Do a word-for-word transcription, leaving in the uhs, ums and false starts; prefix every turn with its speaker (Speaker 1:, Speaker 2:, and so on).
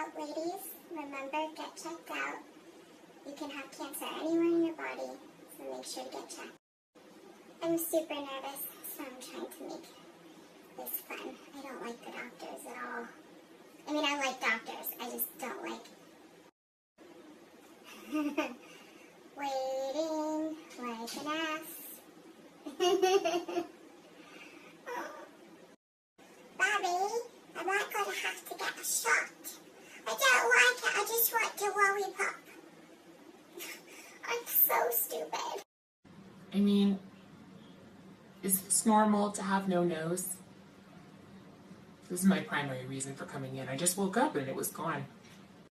Speaker 1: out, ladies. Remember, get checked out. You can have cancer anywhere in your body, so make sure to get checked. I'm super nervous, so I'm trying to make this fun. I don't like the doctors at all. I mean, I like doctors, I just don't like waiting like an ass. Bobby, I'm not going to have to get a shot. I don't like it, I just want the lollipop. I'm so stupid.
Speaker 2: I mean, is this normal to have no nose? This is my primary reason for coming in. I just woke up and it was gone.